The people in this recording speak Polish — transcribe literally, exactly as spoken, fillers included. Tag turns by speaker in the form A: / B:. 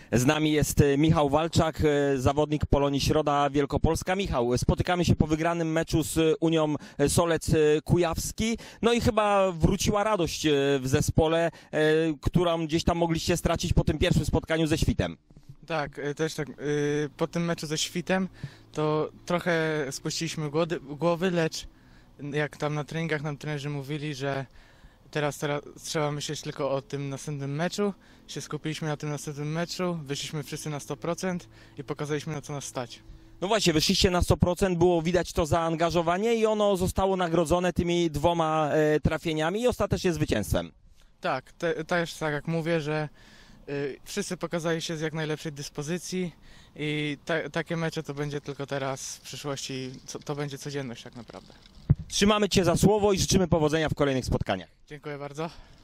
A: Z nami jest Michał Walczak, zawodnik Polonii Środa Wielkopolska. Michał, spotykamy się po wygranym meczu z Unią Solec Kujawski. No i chyba wróciła radość w zespole, którą gdzieś tam mogliście stracić po tym pierwszym spotkaniu ze Świtem.
B: Tak, też tak. Po tym meczu ze Świtem to trochę spuściliśmy głowy, lecz jak tam na treningach nam trenerzy mówili, że teraz, teraz trzeba myśleć tylko o tym następnym meczu, się skupiliśmy na tym następnym meczu, wyszliśmy wszyscy na sto procent i pokazaliśmy, na co nas stać.
A: No właśnie, wyszliście na sto procent, było widać to zaangażowanie i ono zostało nagrodzone tymi dwoma e, trafieniami i ostatecznie zwycięstwem.
B: Tak, te, też tak jak mówię, że y, wszyscy pokazali się z jak najlepszej dyspozycji i te, takie mecze to będzie tylko teraz w przyszłości, co, to będzie codzienność tak naprawdę.
A: Trzymamy Cię za słowo i życzymy powodzenia w kolejnych spotkaniach.
B: Dziękuję bardzo.